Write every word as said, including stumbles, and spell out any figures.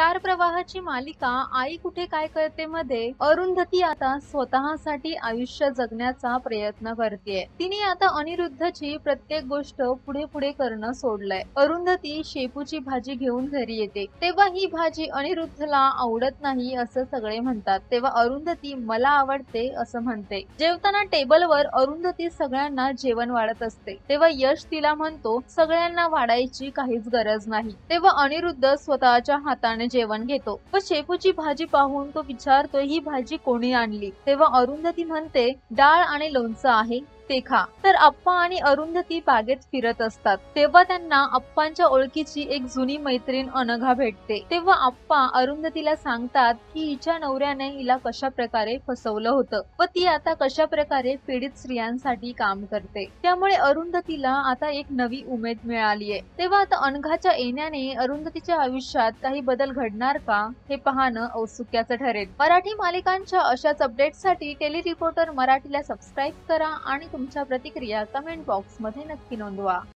Star प्रवाहाची मालिका आई कुठे काय करते मध्ये अरुंधती आता स्वतःसाठी आयुष्य जगण्याचा प्रयत्न करते। तिने आता अनिरुद्धची प्रत्येक गोष्ट पुढे पुढे करणं सोडलंय। अरुंधती शेपूची भाजी घेऊन घरी येते तेव्हा ही भाजी अनिरुद्धला आवडत नाही असं सगळे म्हणतात, तेव्हा अरुंधती मला आवडते असं म्हणते। जेवताना टेबलवर अरुंधती सगळ्यांना जेवण वाढत असते तेव्हा यश तिला म्हणतो सगळ्यांना वाढायची काहीच गरज नाही। तेव्हा अनिरुद्ध स्वतःच्या हाताने जेवण घेतो व शेपूची भाजी पाहून तो विचारतो ही भाजी कोणी आणली। तेव्हा अरुंधती म्हणते डाळ आणि लोणचं आहे ते खा। तर अप्पा आणि अरुंधती बागेत फिरत असतात तेव्हा त्यांना अप्पांच्या ओळखीची एक जुनी मैत्रीण अनघा भेटते। तेव्हा अप्पा अरुंधतीला सांगतात की हिच्या नवऱ्याने हिला कशा प्रकारे फसवलं होतं व ती आता कशा प्रकारे पीडित स्त्रियांसाठी काम करते, त्यामुळे अरुंधतीला आता एक नवी उमेद मिळाली आहे। तेव्हा आता अनघाच्या येण्याने अरुंधतीच्या आयुष्यात काही बदल घडणार का हे पाहणं औत्सुक्याचं ठरेल। मराठी मालिकांच्या अशाच अपडेट्ससाठी टेली रिपोर्टर मराठीला सबस्क्राईब करा आणि तुमच्या प्रतिक्रिया कमेंट बॉक्स मध्ये नक्की नोंदवा।